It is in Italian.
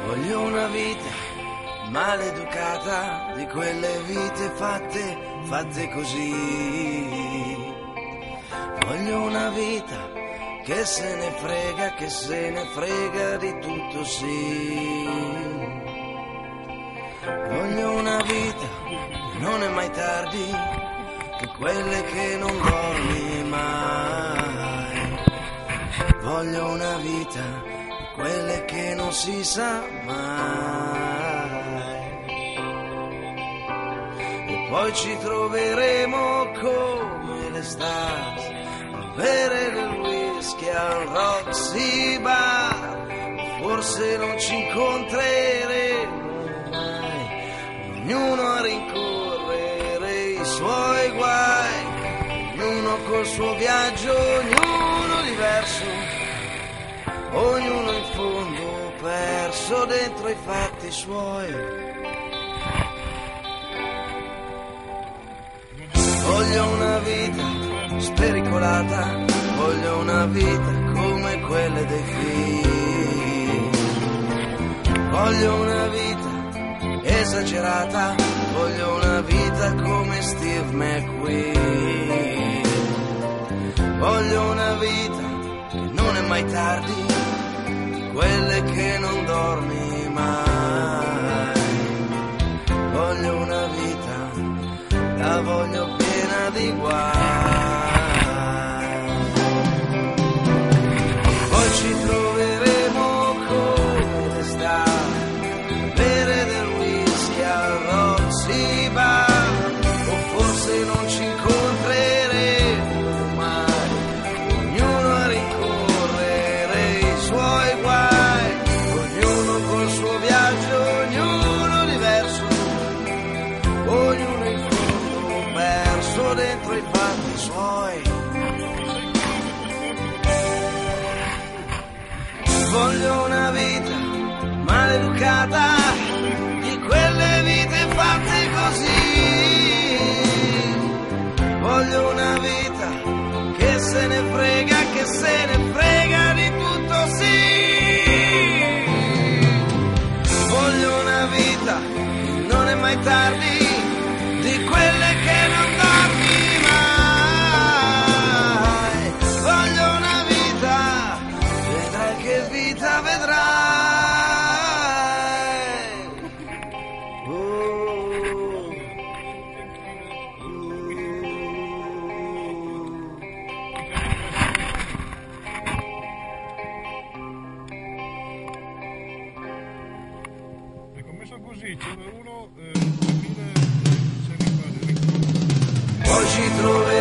Voglio una vita maleducata, di quelle vite fatte così. Voglio una vita che se ne frega di tutto, sì. Voglio una vita che non è mai tardi, di quelle che non dormi mai. Voglio una vita di quelle che non si sa mai. E poi ci troveremo come le stars a bere del whisky al Roxy Bar. Forse non ci incontreremo mai, ognuno a rincorrere i suoi guai, ognuno col suo viaggio, ognuno diverso, ognuno in fondo perso dentro i fatti suoi. Voglio una vita spericolata, voglio una vita come quelle dei film. Voglio una vita esagerata, voglio una vita come Steve McQueen. Voglio una vita che non è mai tardi, quelle che non dormi mai. Voglio una vita, la voglio piena di guai. Poi ci troveremo come le star, bere del whisky al Roxy Bar. O forse non ci incontreremo mai, ognuno a rincorrere i suoi guai, ognuno col suo viaggio, ognuno diverso, ognuno in fondo perso dentro i fatti suoi. Voglio una vita maleducata, di quelle vite fatte così. Voglio una vita che se ne frega di tutto, sì. Voglio una vita che non è mai tardi, di quelle che non dormi mai. Voglio una vita, vedrai che vita vedrai. Ecco, messo così, c'è uno Poi ci troveremo